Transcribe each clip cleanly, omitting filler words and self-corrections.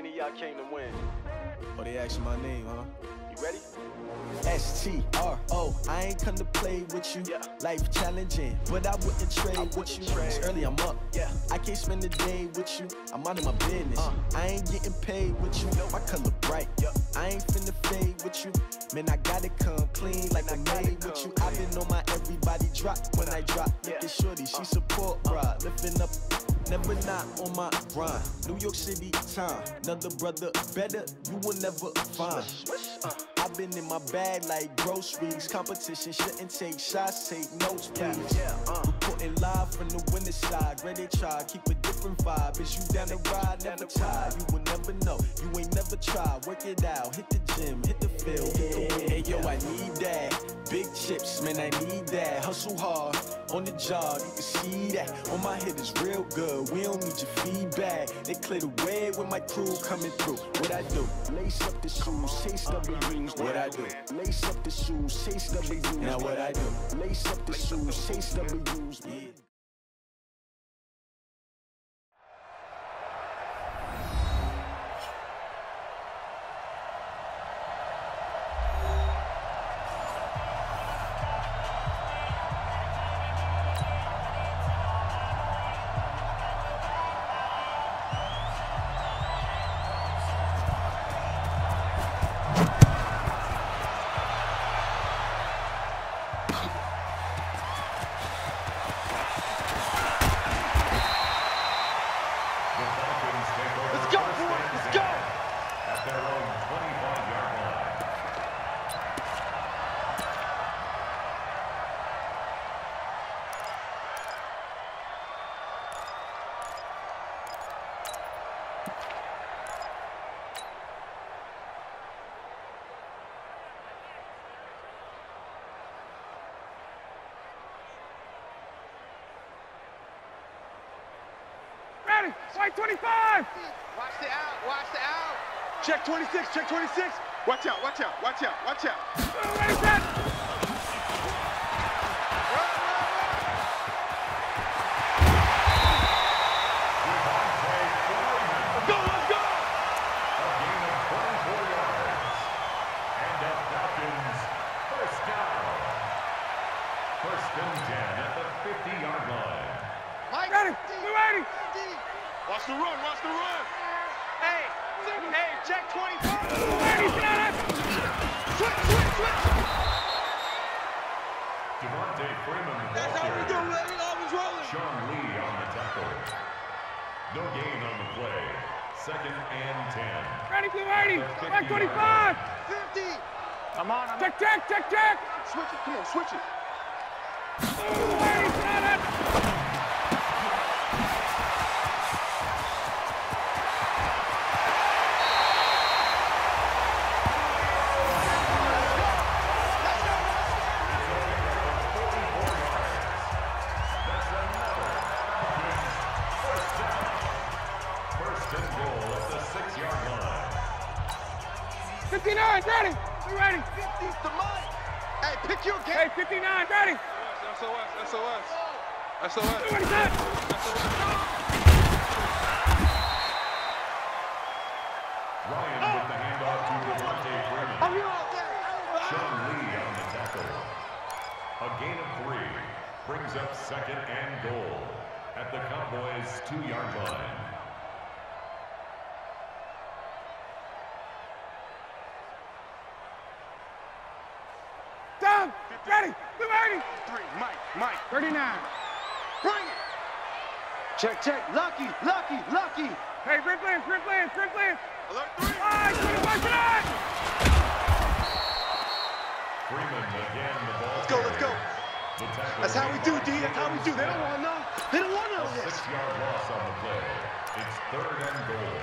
many of y'all came to win? Oh, they asked you my name, huh? You ready? S-T-R-O, I ain't come to play with you. Yeah. Life challenging, but I wouldn't trade with you. It's early, I'm up. Yeah. I can't spend the day with you. I'm out of my business. I ain't getting paid with you. My color bright. I ain't finna fade with you. Man, I gotta come clean like I made with you. I've been on my everybody drop when I drop. Look at shorty, she support, bruh. Lifting up, never not on my grind. New York City time, another brother better, you will never find. I've been in my bag like groceries. Competition shouldn't take shots, take notes, please. Reporting live from the winning side. Ready to try, keep a different vibe. Is you down the ride, never tired. You will never know, you ain't never tried. Work it out, hit the gym, hit the field, hit the win. Hey yo, I need that. Big chips, man, I need that. Hustle hard, on the job, you can see that. On my head is real good, we don't need your feedback. They clear the way with my crew coming through. What I do? Lace up the shoes, chase W's. What I do? Lace up the shoes, chase W's. Now what I do? Lace up the shoes, chase W's. Yeah. White 25! Watch the out, watch the out. Check 26, check 26. Watch out, watch out, watch out, watch out. Ready, set. Let's go, let's go! A gain of 24 yards. And the Falcons first down. First and 10 at the 50-yard line. Mike, Ready, we're ready. watch the run, watch the run. Hey, check 25. Ready, set. Switch. Devontae Freeman. That's how we do, baby. Always rolling. Sean Lee on the tackle. No gain on the play. Second and 10. Ready, we're ready. White 25. 50. I'm on. Check. Switch it, come on, switch it. Ready, set. First and goal at the 6-yard line. 59, ready. We're ready. 50's the Mike. Hey, pick your game. Hey, 59, ready. SOS. Ready, set. Ryan with the handoff to Devontae Freeman. Sean Lee on the tackle. A gain of 3 brings up second and goal at the Cowboys' 2-yard line. Down. Ready. We're ready. 3, Mike. 39. Bring it. Check. Lucky. Hey, sprint plans. Alert 3. 25 tonight. Freeman again, the ball. Let's go. The tackle That's how we do, D. made That's how we do. They don't want to know. They don't want to know a this. 6-yard loss on the play. It's third and goal.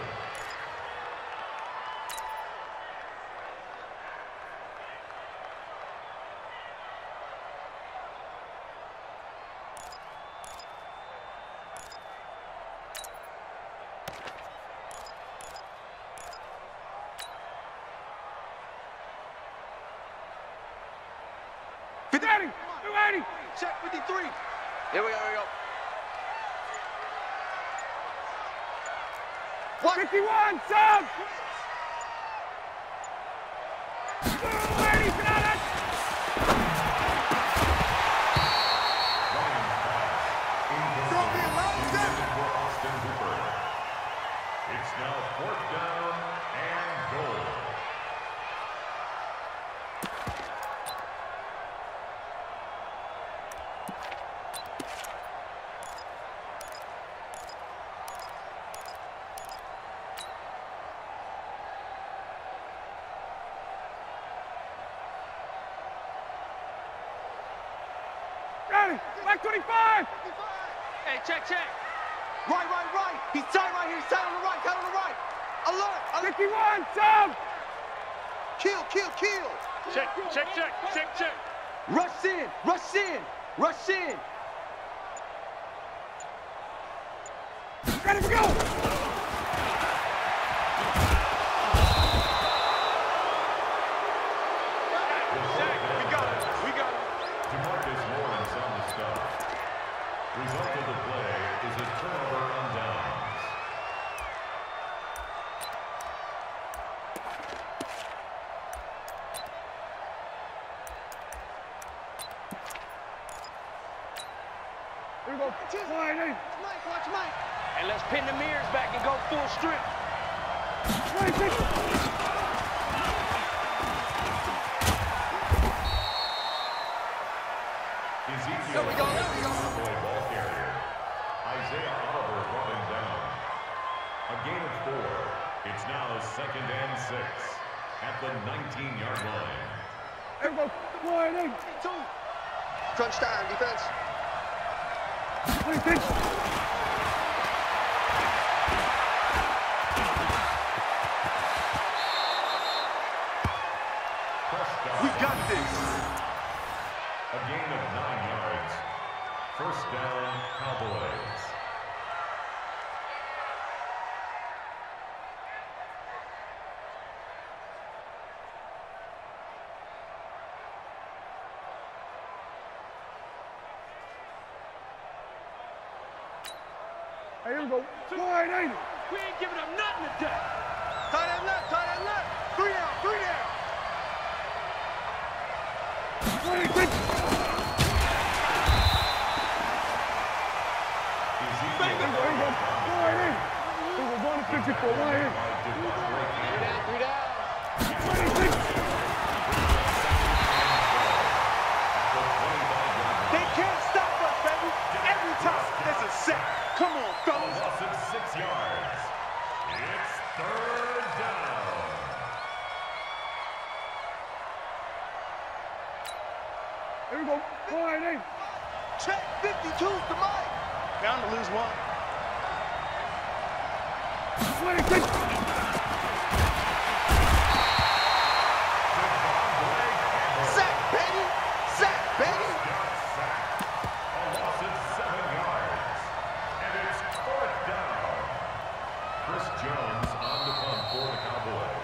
Ready. Check 53. Here we go. What? 51, sub! 280, Canada! Don't be allowed that. It's now 4th down and goal. Ready, back 25! Hey, check. Right. He's tied right here. He's tied on the right. Tied on the right. Alert. 51, sub! Kill. Check. Rush in. Ready to go! We got it. DeMarcus Lawrence on the stop. Result of the play is a turnover on downs. Here we go. Wide in. Watch Mike. And let's pin the mirrors back and go full strip. 26. Ezekiel There we go. Cowboy ball carrier. Isaiah Oliver brought him down. A gain of 4. It's now 2nd and 6 at the 19-yard line. Here we go. Wide in. Crunch time, defense. 26. Prescott. We got this. A gain of 9 yards. 1st down, Cowboys. Here we go. Wide in. We ain't giving up nothing today. Tie that left. 3 down. 26. Ezekiel Here we go. Wide in. Here we go. Going to 54. Wide in. did not break in. 3 down. 26. The 25-yard line. They can't stop us, baby. Every time there's a set. Come on, A fellas. loss of 6 yards. It's 3rd down. Here we go. Wide in. Check 52's the Mike. Bound to lose one. 26. Sack, baby. Got sacked. A loss of 7 yards. And it's 4th down. Chris Jones on the punt for the Cowboys.